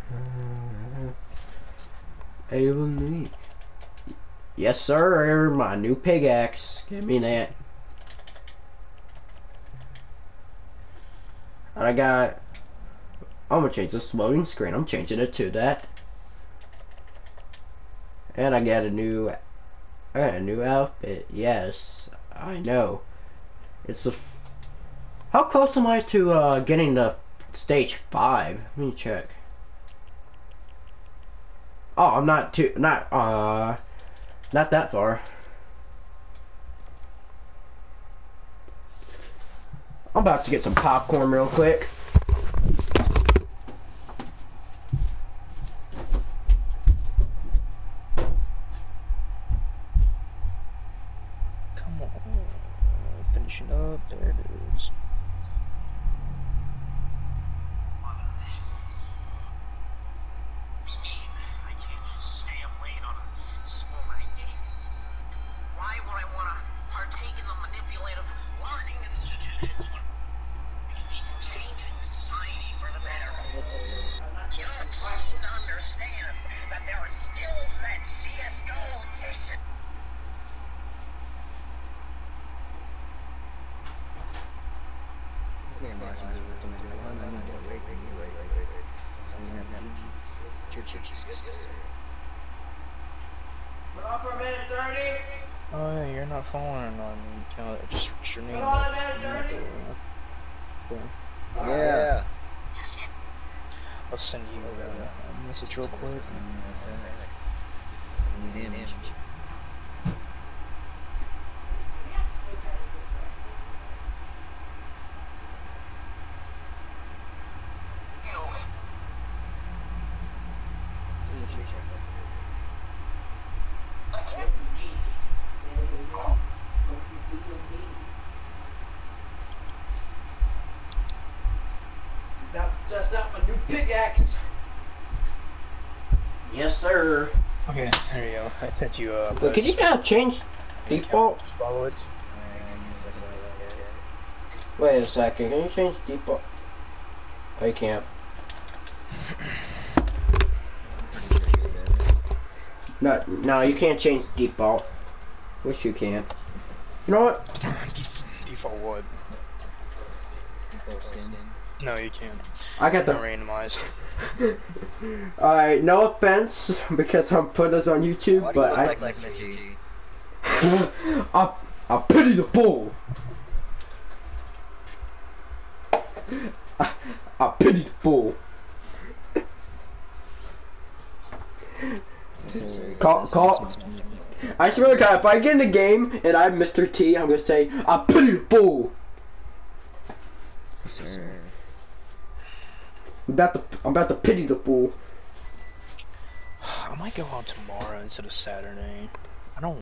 Able. Yes, sir. My new pickaxe. Give me that. I got. I'm gonna change this loading screen. I'm changing it to that. And I got a new outfit. Yes, I know. It's a. How close am I to getting to stage 5? Let me check. Oh, I'm not that far. I'm about to get some popcorn real quick. Come on, finishing up. There it is. For a minute 30. Oh yeah, you're not following on me. Just switch your name. Yeah. I'll send you a message real quick. That's not my new pickaxe. Yes, sir. Okay, there you go. I sent you a. Look, can you now change default? Just follow it. Wait a second. Can you change default? Oh, you can't. No, you can't change default. Wish you can. You know what? Default what? No, you can't. I got the randomized. Alright, no offense because I'm putting this on YouTube, but I pity the fool. I pity the fool. Call. I swear to God, if I get in the game and I'm Mr. T, I'm gonna say I pity the fool. Sir. I'm about to pity the fool. I might go out tomorrow instead of Saturday. I don't